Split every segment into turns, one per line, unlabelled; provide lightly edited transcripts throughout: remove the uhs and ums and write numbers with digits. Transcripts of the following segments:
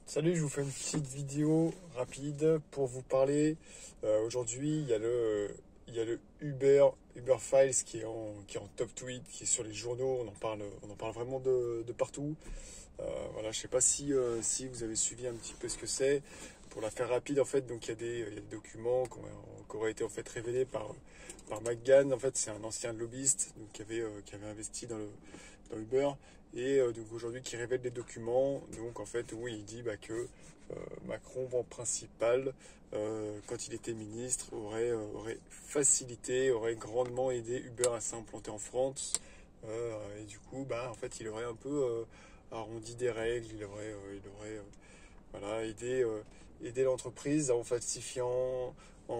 Salut, je vous fais une petite vidéo rapide pour vous parler. Aujourd'hui, il y a le Uber Files qui est en top tweet, qui est sur les journaux. On en parle vraiment de partout. Voilà, je sais pas si vous avez suivi un petit peu ce que c'est. Pour la faire rapide, en fait, donc il y a des documents qui auraient été en fait révélés par McGahn. En fait, c'est un ancien lobbyiste donc, qui avait investi dans Uber et donc aujourd'hui qui révèle des documents. Donc en fait, où il dit que Macron en principal, quand il était ministre, aurait facilité, aurait grandement aidé Uber à s'implanter en France. Et du coup, en fait, il aurait un peu arrondi des règles, il aurait voilà, aider l'entreprise en falsifiant,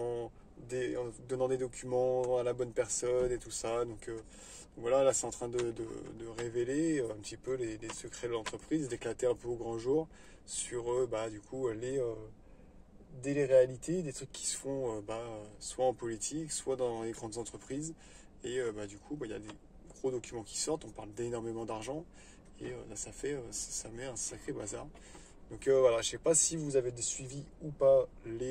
en donnant des documents à la bonne personne et tout ça. Donc voilà, là c'est en train de révéler un petit peu les secrets de l'entreprise, d'éclater un peu au grand jour sur du coup les réalités, des trucs qui se font soit en politique, soit dans les grandes entreprises. Et du coup, il y a des gros documents qui sortent, on parle d'énormément d'argent, et là ça met un sacré bazar. Donc voilà, je sais pas si vous avez suivi ou pas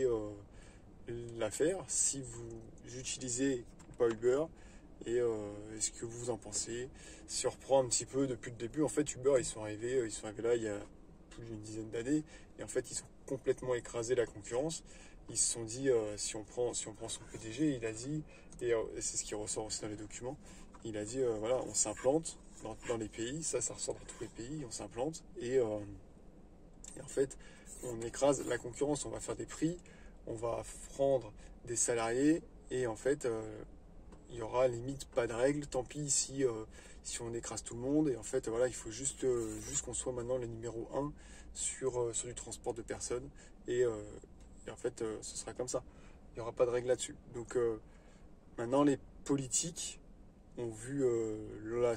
l'affaire, si vous utilisez ou pas Uber, et est-ce que vous en pensez. Si on reprend un petit peu depuis le début, en fait Uber ils sont arrivés là il y a plus d'une dizaine d'années, et en fait ils ont complètement écrasé la concurrence. Ils se sont dit, si on prend son PDG, il a dit, et c'est ce qui ressort aussi dans les documents, il a dit voilà, on s'implante dans les pays, ça ressort dans tous les pays, on s'implante, et en fait, on écrase la concurrence, on va faire des prix, on va prendre des salariés, et en fait, il y aura limite pas de règles, tant pis si on écrase tout le monde. Et en fait, voilà, il faut juste qu'on soit maintenant le numéro un sur du transport de personnes. Et en fait, ce sera comme ça. Il n'y aura pas de règles là-dessus. Donc maintenant, les politiques ont vu la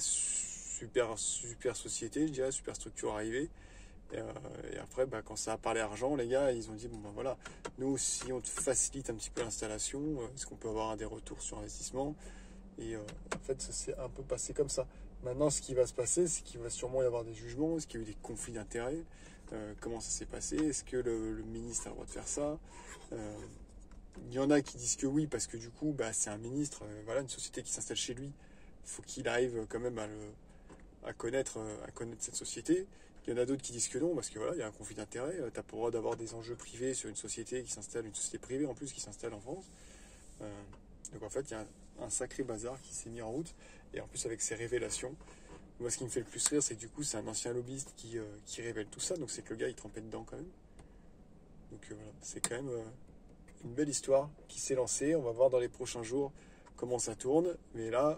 super société, je dirais, super structure arriver. Et après, quand ça a parlé argent, les gars, ils ont dit, voilà, nous, si on te facilite un petit peu l'installation, est-ce qu'on peut avoir des retours sur investissement? Et en fait, ça s'est un peu passé comme ça. Maintenant, ce qui va se passer, c'est qu'il va sûrement y avoir des jugements. Est-ce qu'il y a eu des conflits d'intérêts? Comment ça s'est passé? Est-ce que le ministre a le droit de faire ça? Il y en a qui disent que oui, parce que du coup, c'est un ministre, voilà, une société qui s'installe chez lui. Il faut qu'il arrive quand même à connaître cette société. Il y en a d'autres qui disent que non, parce que voilà, il y a un conflit d'intérêts. Tu n'as pas le droit d'avoir des enjeux privés sur une société une société privée en plus qui s'installe en France. Donc en fait, il y a un sacré bazar qui s'est mis en route. Et en plus, avec ces révélations, moi, ce qui me fait le plus rire, c'est que du coup, c'est un ancien lobbyiste qui révèle tout ça. Donc c'est que le gars, il trempait dedans quand même. Donc voilà, c'est quand même une belle histoire qui s'est lancée. On va voir dans les prochains jours comment ça tourne. Mais là,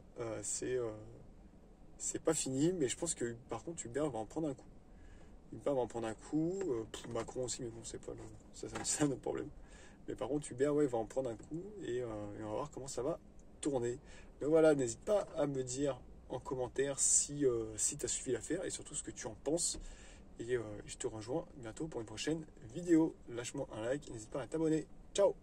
c'est pas fini. Mais je pense que par contre, Uber va en prendre un coup. Uber va en prendre un coup. Macron aussi, mais bon, c'est pas c'est un autre problème. Mais par contre, Uber, ouais, va en prendre un coup, et on va voir comment ça va tourner. Mais voilà, n'hésite pas à me dire en commentaire si tu as suivi l'affaire et surtout ce que tu en penses. Et je te rejoins bientôt pour une prochaine vidéo. Lâche-moi un like, n'hésite pas à t'abonner. Ciao!